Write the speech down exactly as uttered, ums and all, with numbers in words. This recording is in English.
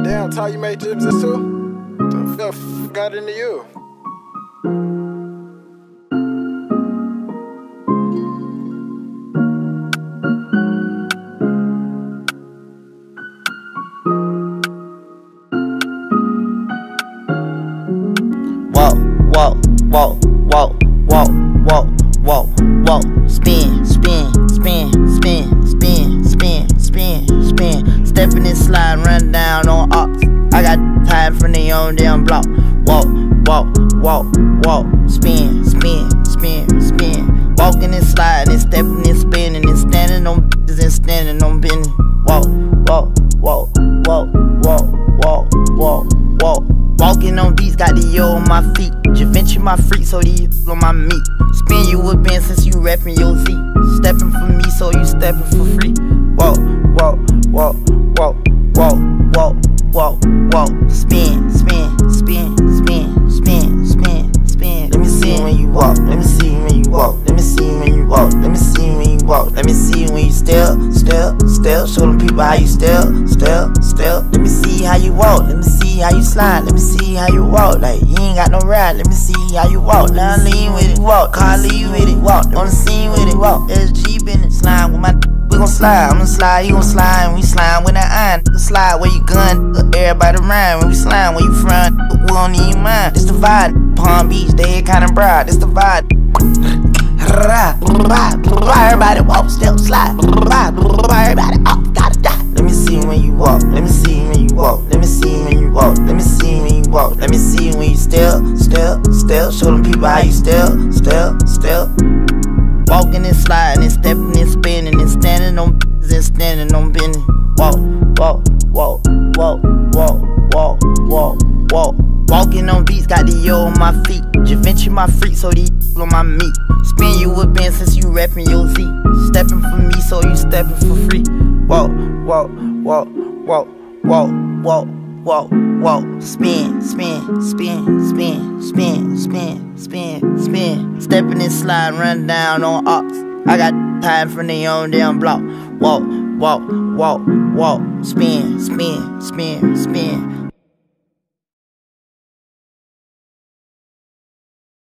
Damn, Ty, you made gyms this too? The f got into you? Walk, walk, walk, walk, walk, walk, walk, walk, spin, spin, spin, spin, spin, spin, spin, spin. Stepping and slide, run down on ops. I got tired from the own damn block. Walk, walk, walk, walk, spin, spin, spin, spin. Walking and sliding and stepping and spinning and standing on bitches and standing on business. Walk, walk, walk, walk, walk, walk, walk, walk. Walking on beats, got the yo on my feet. Javinci my freak, so these on my meat. Spin you a bin since you reppin' your Z. Steppin' for me, so you steppin' for free. Walk, walk, walk, walk, walk, walk, walk, walk. Spin, spin, spin, spin, spin, spin, spin. Let me see when you walk. Let me see when you walk. Let me see when you walk. Let me see when you walk. Let me see when you step, step, step. Show them people how you step, step, step. Let me see how you walk. Let me see how you slide. Let me see how you walk. Like you ain't got no ride. Let me see how you walk. Now lean with it, walk. Car lean with it, walk. On the scene with it, walk. S G business, slime with my. We gon' slide. I'm gon' slide. You gon' slide. We slime with that iron. Slide where you gun. Everybody rhyme. When we slime where you front. We don't need mine. This the vibe. Palm Beach, they kinda broad. This the vibe. Everybody walk, step, slide. Everybody up, gotta die. Let me see when you walk. Let me see when you walk. Let me see when you walk. Let me see when you walk. Let me see when you step, step, step. Show them people how you step, step, step. Walking and sliding and stepping and spinning and standing on bitches and standing on business. Walk, walk, walk, walk, walk, walk, walk, walk. Walking on beats, got the yo on my feet. Javinci my freak, so these on my meat. Spin you a bin since you reppin' your Z. Steppin' for me, so you steppin' for free. Walk, walk, walk, walk, walk, walk, walk, walk. Spin, spin, spin, spin, spin, spin, spin, spin. Steppin' and slide, run down on ops. I got time from the own damn block. Walk, walk, walk, walk. Spin, spin, spin, spin.